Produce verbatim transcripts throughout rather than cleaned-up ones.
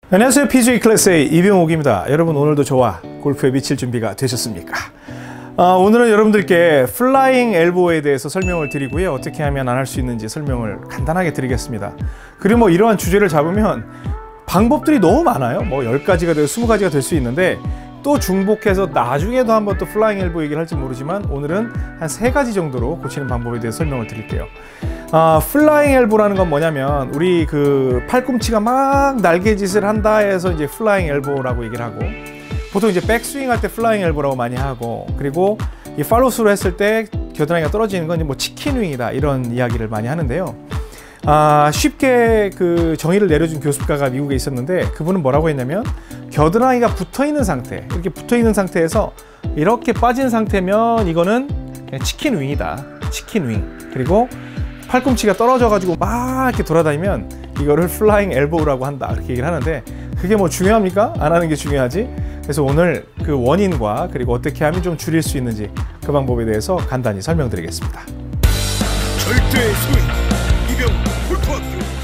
안녕하세요. 피지에이 클래스의 이병옥입니다. 여러분 오늘도 저와 골프에 미칠 준비가 되셨습니까? 아, 오늘은 여러분들께 플라잉 엘보에 대해서 설명을 드리고요. 어떻게 하면 안 할 수 있는지 설명을 간단하게 드리겠습니다. 그리고 뭐 이러한 주제를 잡으면 방법들이 너무 많아요. 뭐 열 가지가 되고 스무 가지가 될 수 있는데 또 중복해서 나중에도 한번 또 플라잉 엘보 얘기를 할지 모르지만 오늘은 한 세 가지 정도로 고치는 방법에 대해서 설명을 드릴게요. 아, 플라잉 엘보라는 건 뭐냐면 우리 그 팔꿈치가 막 날개짓을 한다 해서 이제 플라잉 엘보라고 얘기를 하고, 보통 이제 백스윙 할 때 플라잉 엘보라고 많이 하고, 그리고 이 팔로우스루 했을 때 겨드랑이가 떨어지는 건 뭐 치킨 윙이다 이런 이야기를 많이 하는데요. 아, 쉽게 그 정의를 내려준 교수가가 미국에 있었는데 그분은 뭐라고 했냐면 겨드랑이가 붙어 있는 상태, 이렇게 붙어 있는 상태에서 이렇게 빠진 상태면 이거는 치킨 윙이다, 치킨 윙. 그리고 팔꿈치가 떨어져 가지고 막 이렇게 돌아다니면 이거를 플라잉 엘보우라고 한다, 그렇게 얘기를 하는데 그게 뭐 중요합니까? 안 하는 게 중요하지. 그래서 오늘 그 원인과 그리고 어떻게 하면 좀 줄일 수 있는지 그 방법에 대해서 간단히 설명드리겠습니다. 절대 스윙 이병 골프학교.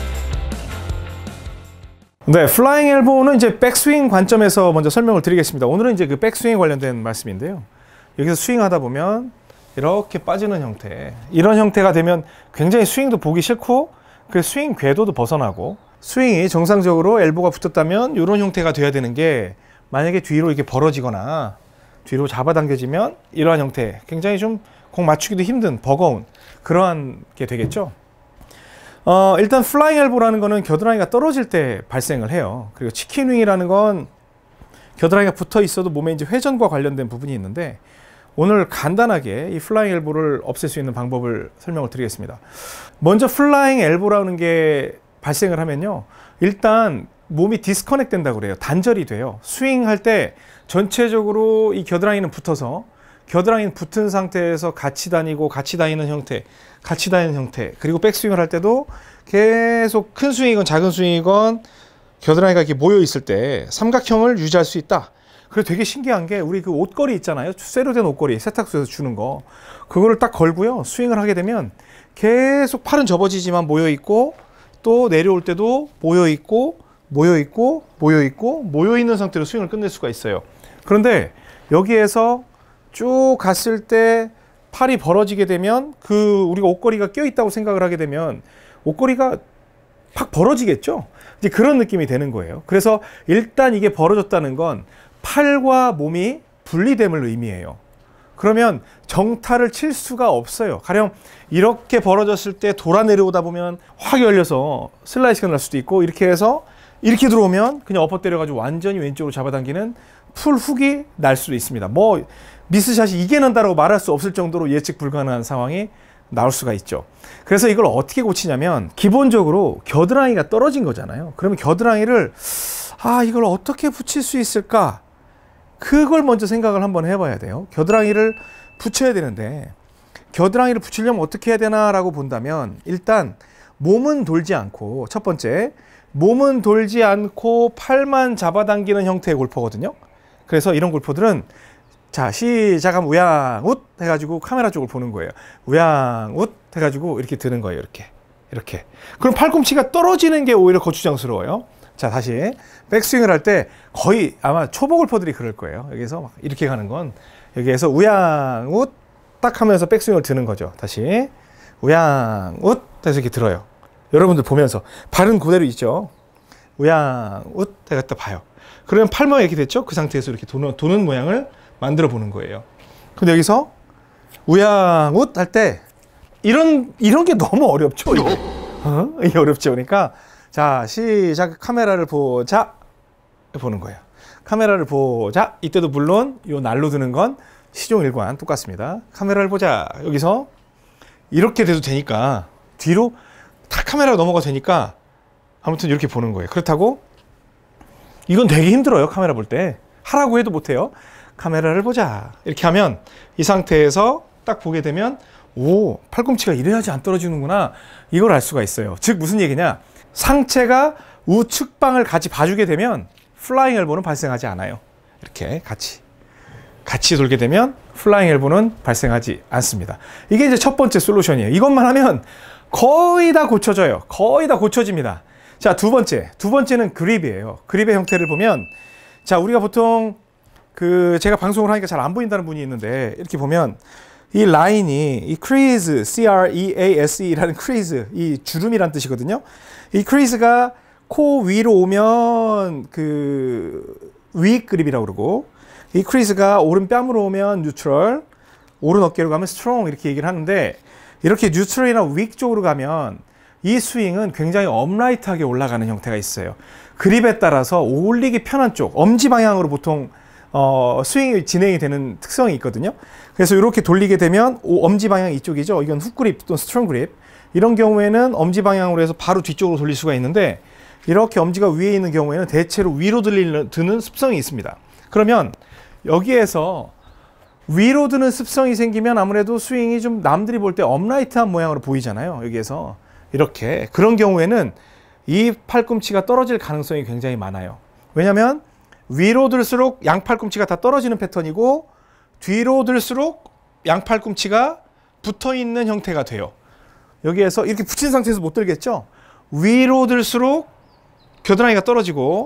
네, 플라잉 엘보우는 이제 백스윙 관점에서 먼저 설명을 드리겠습니다. 오늘은 이제 그 백스윙 관련된 말씀인데요. 여기서 스윙하다 보면 이렇게 빠지는 형태, 이런 형태가 되면 굉장히 스윙도 보기 싫고 그 스윙 궤도도 벗어나고, 스윙이 정상적으로 엘보가 붙었다면 이런 형태가 돼야 되는 게 만약에 뒤로 이렇게 벌어지거나 뒤로 잡아당겨지면 이러한 형태, 굉장히 좀 공 맞추기도 힘든 버거운 그러한 게 되겠죠. 어, 일단 플라잉 엘보라는 거는 겨드랑이가 떨어질 때 발생을 해요. 그리고 치킨 윙이라는 건 겨드랑이가 붙어 있어도 몸에 이제 회전과 관련된 부분이 있는데, 오늘 간단하게 이 플라잉 엘보를 없앨 수 있는 방법을 설명을 드리겠습니다. 먼저 플라잉 엘보라는 게 발생을 하면요, 일단 몸이 디스커넥 된다고 그래요. 단절이 돼요. 스윙할 때 전체적으로 이 겨드랑이는 붙어서, 겨드랑이는 붙은 상태에서 같이 다니고 같이 다니는 형태, 같이 다니는 형태, 그리고 백스윙을 할 때도 계속 큰 스윙이건 작은 스윙이건 겨드랑이가 이렇게 모여 있을 때 삼각형을 유지할 수 있다. 그리고 되게 신기한 게 우리 그 옷걸이 있잖아요. 쇠로 된 옷걸이, 세탁소에서 주는 거. 그거를 딱 걸고요. 스윙을 하게 되면 계속 팔은 접어지지만 모여 있고, 또 내려올 때도 모여 있고, 모여 있고, 모여 있고, 모여 있는 상태로 스윙을 끝낼 수가 있어요. 그런데 여기에서 쭉 갔을 때 팔이 벌어지게 되면 그 우리가 옷걸이가 껴 있다고 생각을 하게 되면 옷걸이가 팍 벌어지겠죠. 이제 그런 느낌이 되는 거예요. 그래서 일단 이게 벌어졌다는 건 팔과 몸이 분리됨을 의미해요. 그러면 정타를 칠 수가 없어요. 가령 이렇게 벌어졌을 때 돌아 내려오다 보면 확 열려서 슬라이스가 날 수도 있고, 이렇게 해서 이렇게 들어오면 그냥 엎어 때려가지고 완전히 왼쪽으로 잡아당기는 풀 훅이 날 수도 있습니다. 뭐 미스샷이 이게 난다라고 말할 수 없을 정도로 예측 불가능한 상황이 나올 수가 있죠. 그래서 이걸 어떻게 고치냐면, 기본적으로 겨드랑이가 떨어진 거잖아요. 그러면 겨드랑이를 아 이걸 어떻게 붙일 수 있을까, 그걸 먼저 생각을 한번 해봐야 돼요. 겨드랑이를 붙여야 되는데 겨드랑이를 붙이려면 어떻게 해야 되나 라고 본다면, 일단 몸은 돌지 않고, 첫 번째 몸은 돌지 않고 팔만 잡아당기는 형태의 골퍼거든요. 그래서 이런 골퍼들은 자 시작하면 우양웃 해가지고 카메라 쪽을 보는 거예요. 우양웃 해가지고 이렇게 드는 거예요. 이렇게 이렇게. 그럼 팔꿈치가 떨어지는 게 오히려 거추장스러워요. 자, 다시 백스윙을 할 때 거의 아마 초보 골퍼들이 그럴 거예요. 여기서 막 이렇게 가는 건, 여기에서 우양웃 딱 하면서 백스윙을 드는 거죠. 다시 우양웃 해서 이렇게 들어요. 여러분들 보면서 발은 그대로 있죠. 우양웃 해갖다 봐요. 그러면 팔만 이렇게 됐죠. 그 상태에서 이렇게 도는, 도는 모양을 만들어 보는 거예요. 근데 여기서 우양웃 할 때 이런 이런 게 너무 어렵죠. 이게, 어? 이게 어렵죠. 그러니까 자 시작, 카메라를 보자 보는 거예요. 카메라를 보자. 이때도 물론 요 날로 드는 건 시종일관 똑같습니다. 카메라를 보자. 여기서 이렇게 돼도 되니까 뒤로 다 카메라가 넘어가도 되니까 아무튼 이렇게 보는 거예요. 그렇다고 이건 되게 힘들어요. 카메라 볼 때 하라고 해도 못해요. 카메라를 보자 이렇게 하면 이 상태에서 딱 보게 되면 오, 팔꿈치가 이래야지 안 떨어지는구나, 이걸 알 수가 있어요. 즉 무슨 얘기냐, 상체가 우측방을 같이 봐주게 되면 플라잉 엘보는 발생하지 않아요. 이렇게 같이 같이 돌게 되면 플라잉 엘보는 발생하지 않습니다. 이게 이제 첫 번째 솔루션이에요. 이것만 하면 거의 다 고쳐져요. 거의 다 고쳐집니다. 자, 두 번째. 두 번째는 그립이에요. 그립의 형태를 보면, 자, 우리가 보통 그 제가 방송을 하니까 잘 안 보인다는 분이 있는데, 이렇게 보면 이 라인이 이 crease, C R E A S E라는 crease, 이 주름이란 뜻이거든요. 이 crease가 코 위로 오면 그 weak 그립이라고 그러고, 이 crease가 오른 뺨으로 오면 neutral, 오른 어깨로 가면 strong 이렇게 얘기를 하는데, 이렇게 뉴트럴이나 weak 쪽으로 가면 이 스윙은 굉장히 업라이트하게 올라가는 형태가 있어요. 그립에 따라서 올리기 편한 쪽, 엄지 방향으로 보통 어, 스윙이 진행이 되는 특성이 있거든요. 그래서 이렇게 돌리게 되면 오, 엄지 방향이 이쪽이죠. 이건 훅 그립 또는 스트롱 그립. 이런 경우에는 엄지 방향으로 해서 바로 뒤쪽으로 돌릴 수가 있는데, 이렇게 엄지가 위에 있는 경우에는 대체로 위로 들리는, 드는 습성이 있습니다. 그러면 여기에서 위로 드는 습성이 생기면 아무래도 스윙이 좀 남들이 볼 때 업라이트한 모양으로 보이잖아요. 여기에서 이렇게. 그런 경우에는 이 팔꿈치가 떨어질 가능성이 굉장히 많아요. 왜냐하면 위로 들수록 양팔꿈치가 다 떨어지는 패턴이고, 뒤로 들수록 양팔꿈치가 붙어있는 형태가 돼요. 여기에서 이렇게 붙인 상태에서 못 들겠죠? 위로 들수록 겨드랑이가 떨어지고,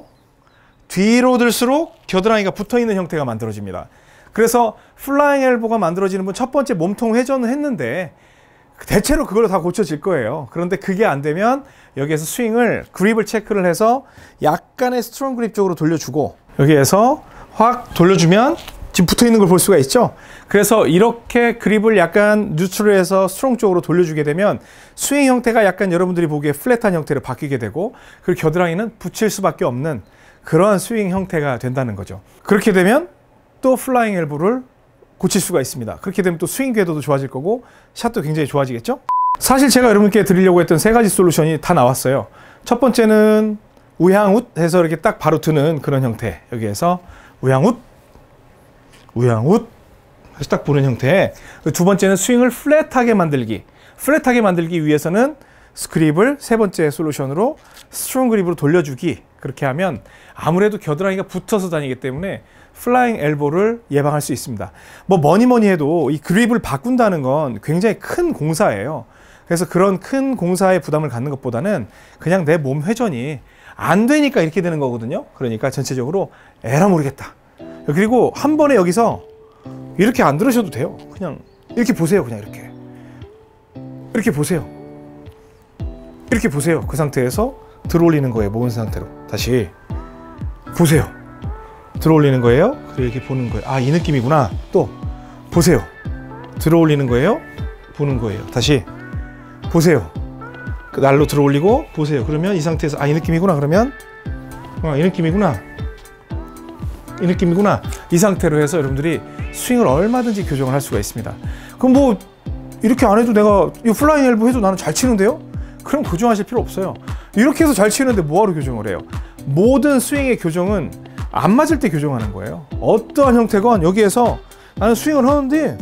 뒤로 들수록 겨드랑이가 붙어있는 형태가 만들어집니다. 그래서 플라잉 엘보가 만들어지는 분 첫 번째 몸통 회전을 했는데 대체로 그걸로 다 고쳐질 거예요. 그런데 그게 안 되면 여기에서 스윙을 그립을 체크를 해서 약간의 스트롱 그립 쪽으로 돌려주고, 여기에서 확 돌려주면 지금 붙어 있는 걸 볼 수가 있죠. 그래서 이렇게 그립을 약간 뉴트럴에서 스트롱 쪽으로 돌려주게 되면 스윙 형태가 약간 여러분들이 보기에 플랫한 형태로 바뀌게 되고, 그리고 겨드랑이는 붙일 수밖에 없는 그러한 스윙 형태가 된다는 거죠. 그렇게 되면 또 플라잉 엘보를 고칠 수가 있습니다. 그렇게 되면 또 스윙 궤도도 좋아질 거고 샷도 굉장히 좋아지겠죠. 사실 제가 여러분께 드리려고 했던 세 가지 솔루션이 다 나왔어요. 첫 번째는 우향웃 해서 이렇게 딱 바로 드는 그런 형태, 여기에서 우향웃 우향웃 해서 딱 보는 형태. 두 번째는 스윙을 플랫하게 만들기, 플랫하게 만들기 위해서는 그립을 세 번째 솔루션으로 스트롱 그립으로 돌려주기. 그렇게 하면 아무래도 겨드랑이가 붙어서 다니기 때문에 플라잉 엘보를 예방할 수 있습니다. 뭐 뭐니 뭐니 해도 이 그립을 바꾼다는 건 굉장히 큰 공사예요. 그래서 그런 큰 공사에 부담을 갖는 것보다는 그냥 내 몸 회전이 안 되니까 이렇게 되는 거거든요. 그러니까 전체적으로 에라 모르겠다. 그리고 한 번에 여기서 이렇게 안 들으셔도 돼요. 그냥 이렇게 보세요. 그냥 이렇게 이렇게 보세요. 이렇게 보세요. 그 상태에서 들어올리는 거예요. 모은 상태로 다시 보세요. 들어올리는 거예요. 그리고 이렇게 보는 거예요. 아, 이 느낌이구나. 또 보세요. 들어올리는 거예요. 보는 거예요. 다시 보세요. 그 날로 들어올리고 보세요. 그러면 이 상태에서 아, 이 느낌이구나. 그러면 어, 이 느낌이구나. 이 느낌이구나. 이 상태로 해서 여러분들이 스윙을 얼마든지 교정을 할 수가 있습니다. 그럼 뭐 이렇게 안 해도 내가 이 플라잉 엘보 해도 나는 잘 치는데요? 그럼 교정하실 필요 없어요. 이렇게 해서 잘 치는데 뭐하러 교정을 해요? 모든 스윙의 교정은 안 맞을 때 교정하는 거예요. 어떠한 형태건 여기에서 나는 스윙을 하는데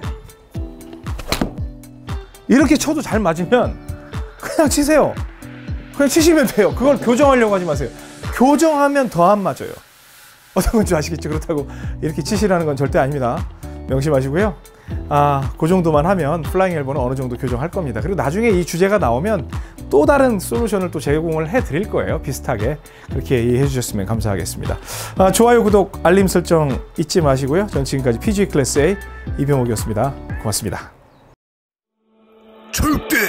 이렇게 쳐도 잘 맞으면 그냥 치세요. 그냥 치시면 돼요. 그걸 교정하려고 하지 마세요. 교정하면 더 안 맞아요. 어떤 건지 아시겠죠? 그렇다고 이렇게 치시라는 건 절대 아닙니다. 명심하시고요. 아, 그 정도만 하면 플라잉 엘보는 어느 정도 교정할 겁니다. 그리고 나중에 이 주제가 나오면 또 다른 솔루션을 또 제공을 해 드릴 거예요. 비슷하게. 그렇게 이해해 주셨으면 감사하겠습니다. 아, 좋아요, 구독, 알림 설정 잊지 마시고요. 전 지금까지 피지에이 클래스 A 이병옥이었습니다. 고맙습니다. 절대